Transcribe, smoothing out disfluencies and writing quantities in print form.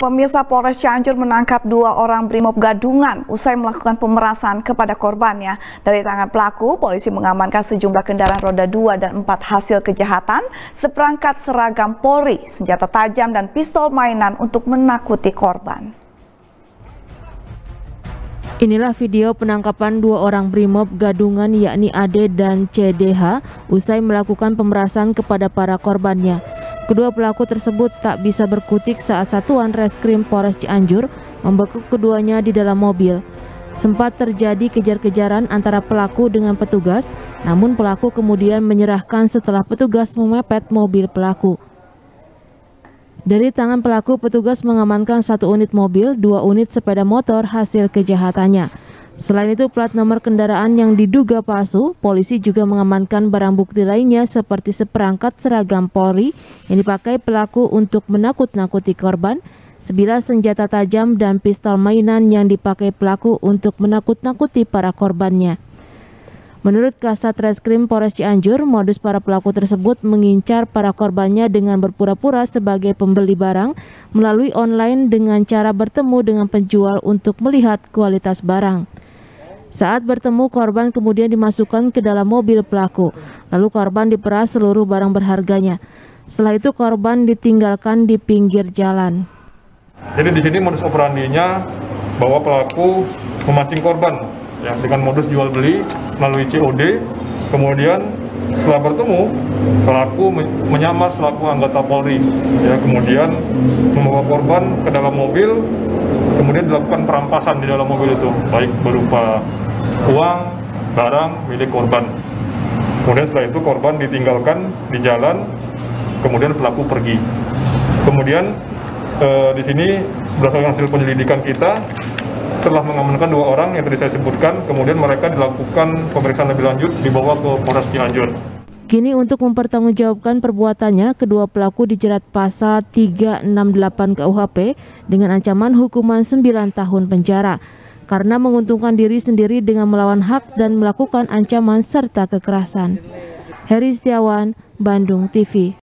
Pemirsa, Polres Cianjur menangkap 2 orang brimob gadungan usai melakukan pemerasan kepada korbannya. Dari tangan pelaku, polisi mengamankan sejumlah kendaraan roda 2 dan 4 hasil kejahatan, seperangkat seragam Polri, senjata tajam dan pistol mainan untuk menakuti korban. Inilah video penangkapan 2 orang brimob gadungan yakni AD dan CDH usai melakukan pemerasan kepada para korbannya. Kedua pelaku tersebut tak bisa berkutik saat Satuan Reskrim Polres Cianjur membekuk keduanya di dalam mobil. Sempat terjadi kejar-kejaran antara pelaku dengan petugas, namun pelaku kemudian menyerahkan setelah petugas memepet mobil pelaku. Dari tangan pelaku, petugas mengamankan 1 unit mobil, 2 unit sepeda motor hasil kejahatannya. Selain itu, plat nomor kendaraan yang diduga palsu, polisi juga mengamankan barang bukti lainnya seperti seperangkat seragam Polri yang dipakai pelaku untuk menakut-nakuti korban, sebilah senjata tajam dan pistol mainan yang dipakai pelaku untuk menakut-nakuti para korbannya. Menurut Kasat Reskrim Polres Cianjur, modus para pelaku tersebut mengincar para korbannya dengan berpura-pura sebagai pembeli barang melalui online dengan cara bertemu dengan penjual untuk melihat kualitas barang. Saat bertemu, korban kemudian dimasukkan ke dalam mobil pelaku, lalu korban diperas seluruh barang berharganya. Setelah itu korban ditinggalkan di pinggir jalan. Jadi di sini modus operandinya bahwa pelaku memancing korban ya dengan modus jual beli melalui COD. Kemudian setelah bertemu, pelaku menyamar selaku anggota Polri ya, kemudian membawa korban ke dalam mobil, kemudian dilakukan perampasan di dalam mobil itu, baik berupa uang, barang milik korban. Kemudian setelah itu korban ditinggalkan di jalan, kemudian pelaku pergi. Kemudian di sini berdasarkan hasil penyelidikan kita telah mengamankan 2 orang yang tadi saya sebutkan, kemudian mereka dilakukan pemeriksaan lebih lanjut dibawa ke Polres Cianjur. Kini untuk mempertanggungjawabkan perbuatannya, kedua pelaku dijerat pasal 368 KUHP dengan ancaman hukuman 9 tahun penjara karena menguntungkan diri sendiri dengan melawan hak dan melakukan ancaman serta kekerasan. Heri Setiawan, Bandung TV.